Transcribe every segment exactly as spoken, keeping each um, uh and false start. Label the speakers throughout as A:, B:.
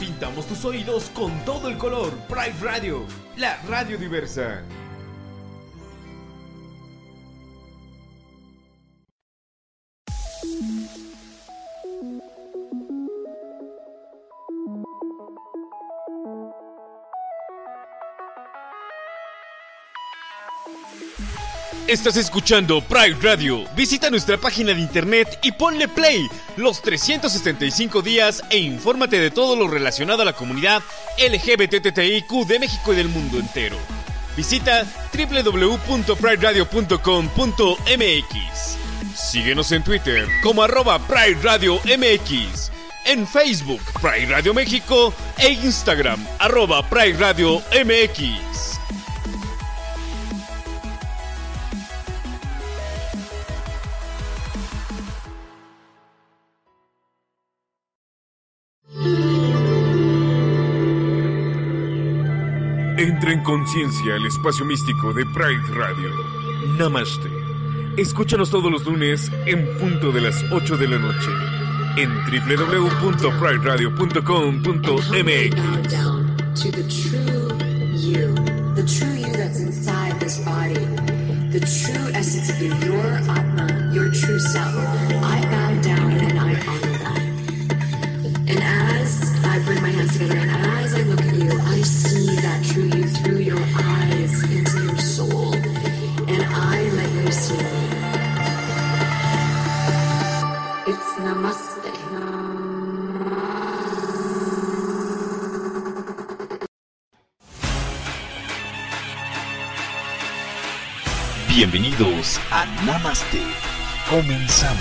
A: pintamos tus oídos con todo el color. Pride Radio, la radio diversa. Estás escuchando Pride Radio. Visita nuestra página de internet y ponle play los trescientos sesenta y cinco días e infórmate de todo lo relacionado a la comunidad L G B T T I Q de México y del mundo entero. Visita doble u doble u doble u punto pride radio punto com punto m x. Síguenos en Twitter como arroba Pride Radio M X, en Facebook Pride Radio México e Instagram arroba Pride Radio M X.
B: Entra en conciencia el espacio místico de Pride Radio. Namaste. Escúchanos todos los lunes en punto de las ocho de la noche en doble u doble u doble u punto pride radio punto com punto m x.
C: To the true you, the true you that's inside this body, the true essence of you, your Atma, your true self. I bow down and I honor that. And as I bring my hands together and as I look at you, I see that true you through your eyes into your soul, and I let you see me. It's Namaste.
D: Bienvenidos a Namaste. Comenzamos.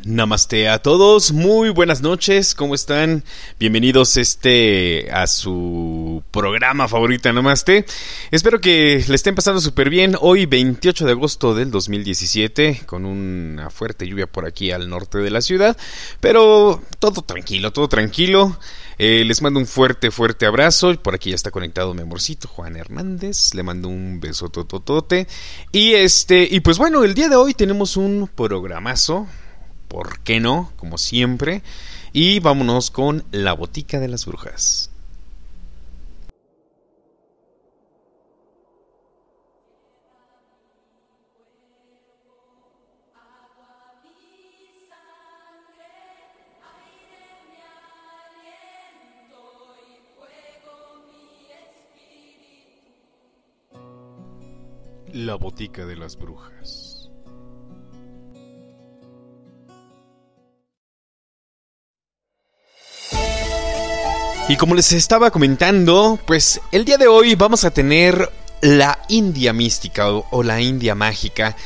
A: Namaste a todos, muy buenas noches, ¿cómo están? Bienvenidos este a su programa favorito, Namaste. Espero que le estén pasando súper bien. Hoy veintiocho de agosto del dos mil diecisiete, con una fuerte lluvia por aquí al norte de la ciudad, pero todo tranquilo, todo tranquilo. Eh, les mando un fuerte, fuerte abrazo. Por aquí ya está conectado mi amorcito Juan Hernández. Le mando un beso tototote. Y este, y pues bueno, el día de hoy tenemos un programazo. ¿Por qué no? Como siempre. Y vámonos con La Botica de las Brujas. La Botica de las Brujas. Y como les estaba comentando, pues el día de hoy vamos a tener la India mística o, o la India mágica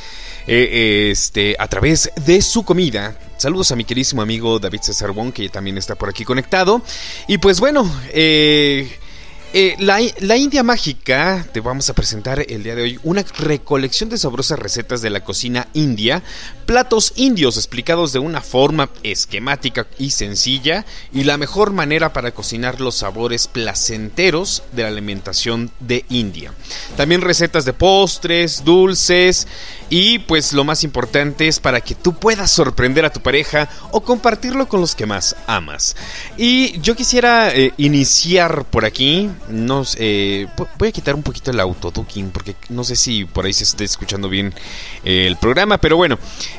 A: eh, este, a través de su comida. Saludos a mi queridísimo amigo David César Wong, que también está por aquí conectado. Y pues bueno, eh... Eh, la, la India mágica, te vamos a presentar el día de hoy una recolección de sabrosas recetas de la cocina india, platos indios explicados de una forma esquemática y sencilla, y la mejor manera para cocinar los sabores placenteros de la alimentación de India. También recetas de postres, dulces, y pues lo más importante es para que tú puedas sorprender a tu pareja o compartirlo con los que más amas. Y yo quisiera eh, iniciar por aquí. No, eh, voy a quitar un poquito el autoducking porque no sé si por ahí se esté escuchando bien eh, el programa, pero bueno,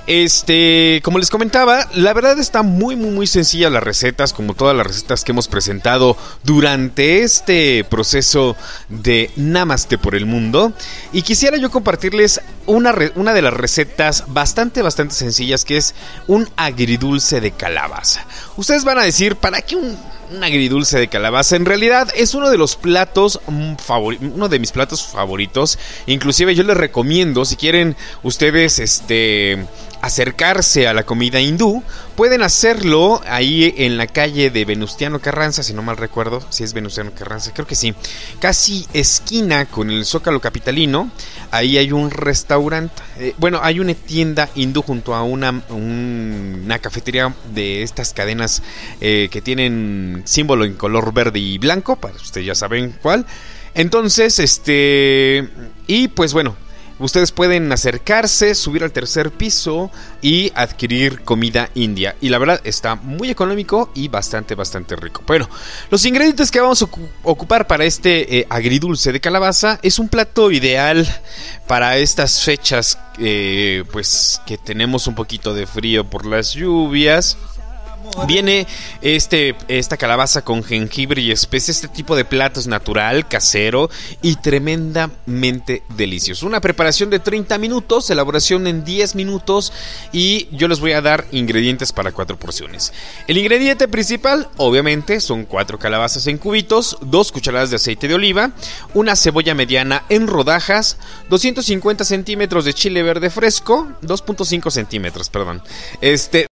A: este, como les comentaba, la verdad está muy muy muy sencilla las recetas, como todas las recetas que hemos presentado durante este proceso de Namaste por el mundo, y quisiera yo compartirles una, re, una de las recetas bastante bastante sencillas, que es un agridulce de calabaza. Ustedes van a decir, ¿para qué un Un agridulce de calabaza? En realidad es uno de los platos favori- uno de mis platos favoritos. Inclusive yo les recomiendo, si quieren ustedes este acercarse a la comida hindú, pueden hacerlo ahí en la calle de Venustiano Carranza, si no mal recuerdo, si es Venustiano Carranza, creo que sí, casi esquina con el Zócalo capitalino. Ahí hay un restaurante, eh, bueno, hay una tienda hindú junto a una, un, una cafetería de estas cadenas eh, que tienen símbolo en color verde y blanco, para ustedes ya saben cuál. Entonces, este, y pues bueno, ustedes pueden acercarse, subir al tercer piso y adquirir comida india. Y la verdad está muy económico y bastante, bastante rico. Bueno, los ingredientes que vamos a ocupar para este eh, agridulce de calabaza es un plato ideal para estas fechas, eh, pues que tenemos un poquito de frío por las lluvias. Viene este, esta calabaza con jengibre y especias. Este tipo de plato es natural, casero y tremendamente delicioso. Una preparación de treinta minutos, elaboración en diez minutos, y yo les voy a dar ingredientes para cuatro porciones. El ingrediente principal, obviamente, son cuatro calabazas en cubitos, dos cucharadas de aceite de oliva, una cebolla mediana en rodajas, doscientos cincuenta centímetros de chile verde fresco, dos punto cinco centímetros, perdón, este,